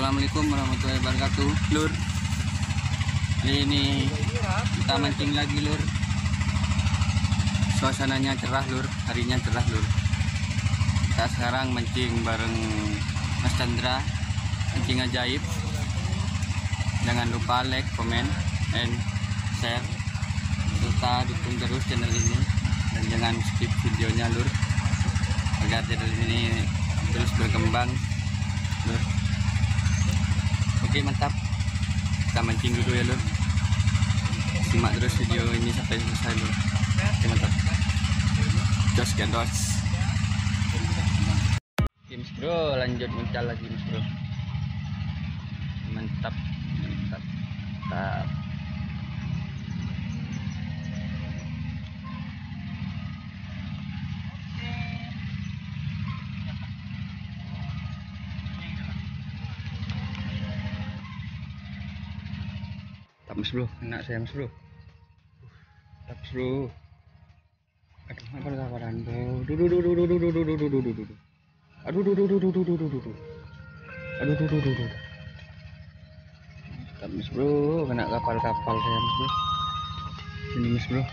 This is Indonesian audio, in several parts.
Assalamualaikum warahmatullahi wabarakatuh, Lur. Hari ini kita mancing lagi, Lur. Suasananya cerah, Lur. Harinya cerah, Lur. Kita sekarang mancing bareng Mas Chandra, mancing ajaib. Jangan lupa like, comment, and share, serta dukung terus channel ini dan jangan skip videonya, Lur, agar channel ini terus berkembang, Lur. Oke, mantap. Kita mancing dulu ya, Lur. Simak terus video ini sampai selesai, Lur. Oke, mantap. Jos gandos. Oke, Mas Bro, lanjut muncal lagi, Mas Bro. Mantap, mantap, mantap. Mas Bro, kena saya, Mas Bro. Mas Bro. Aduh, apa kabaran, Bro? Aduh, Mas Bro, kena kapal-kapal saya, Mas Bro. Ini, Mas Bro.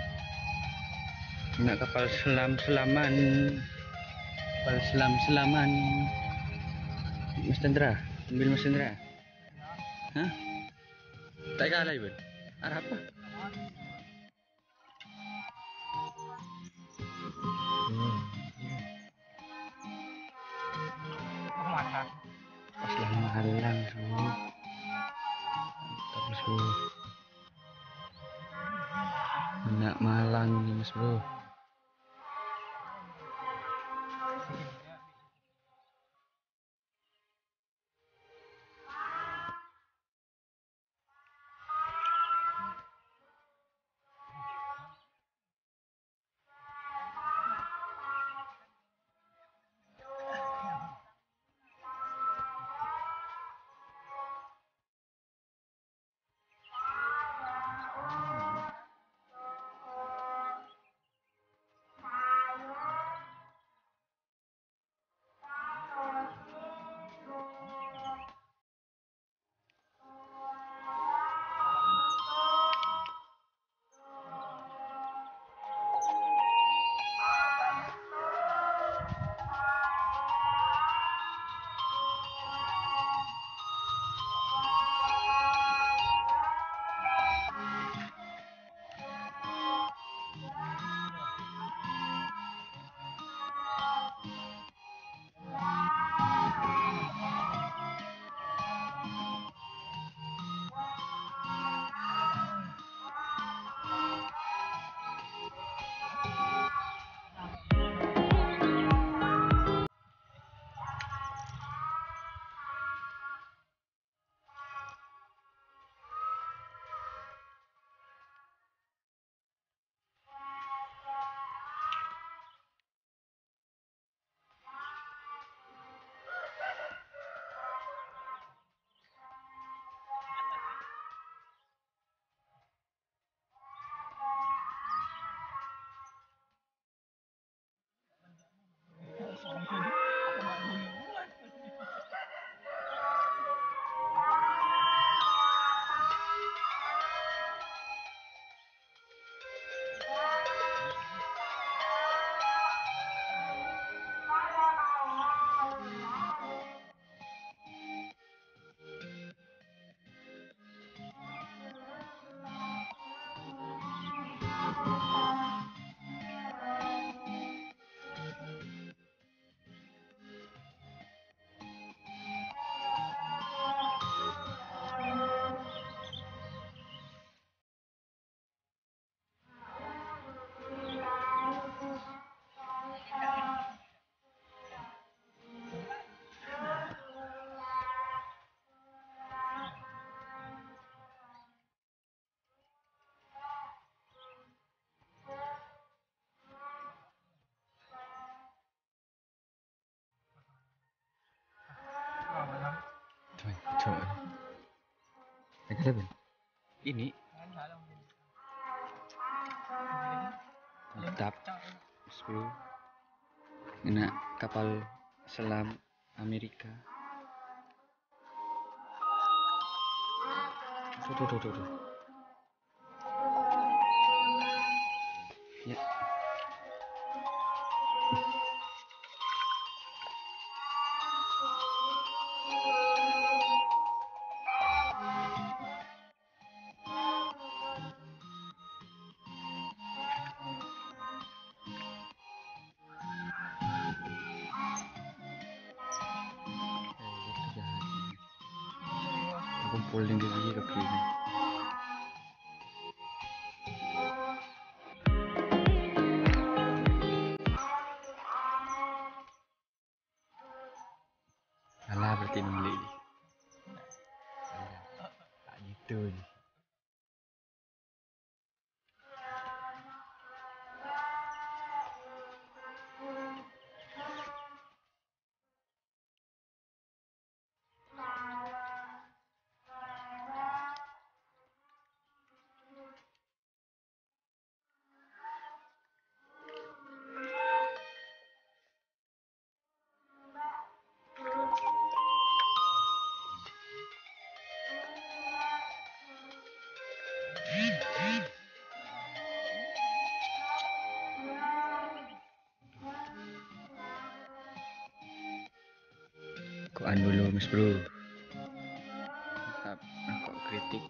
Kena kapal selam-selaman. Kapal selam-selaman. Mas Chandra, ambil Mas Chandra. Hah? Tak kalah, Ibu. Arah apa? Pas lah mahalang, Bro. Mas Bro. Enak malang ini, Mas Bro. Coba. Ini mantap, 10. Kena kapal selam Amerika. Tuh. Ya. Itu jahatnya. Kumpulin diri ke kiri. Alah berarti nunggu. Tak gitu. Koan dulu Mas Bro. Mantap. Kok kritik.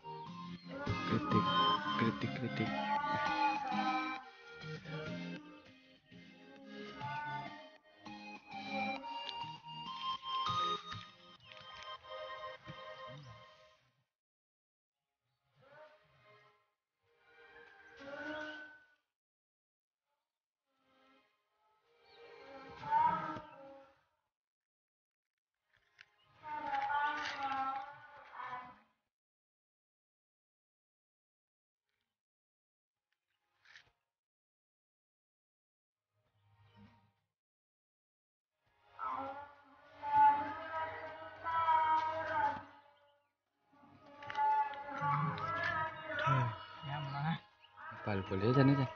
Pal boleh aja nih.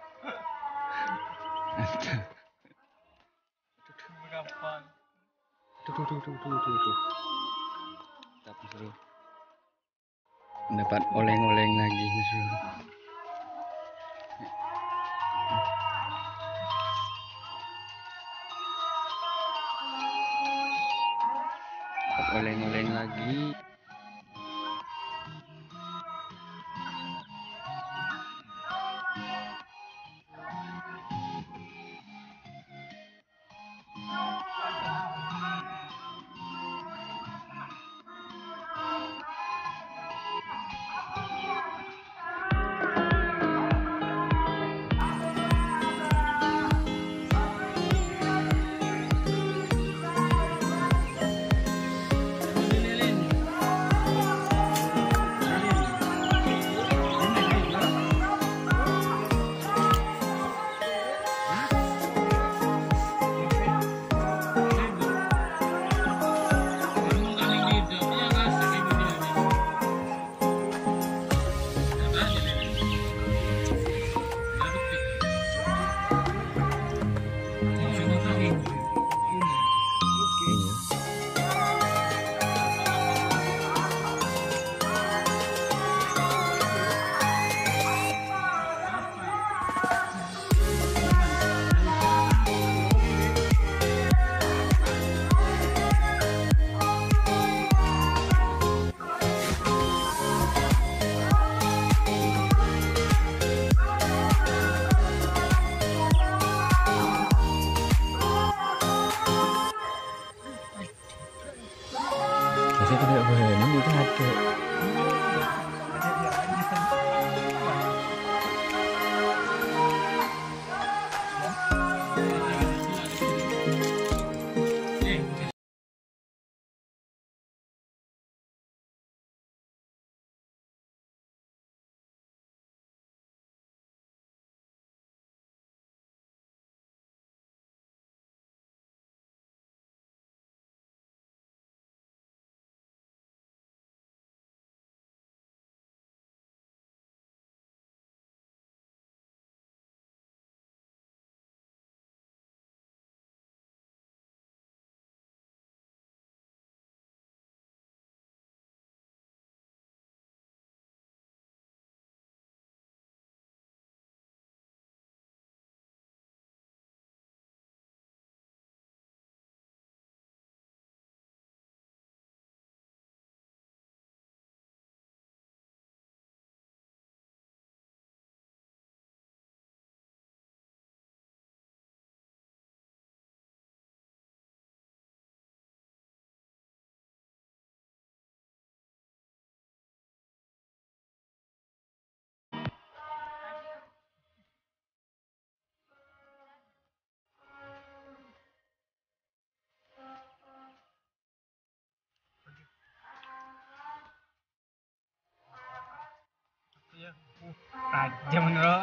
Tuh. Tapi seru. Dapat oleng-oleng lagi Mas Bro. Dapat oleng-oleng lagi. Saya tidak berani itu ada. Zaman dulu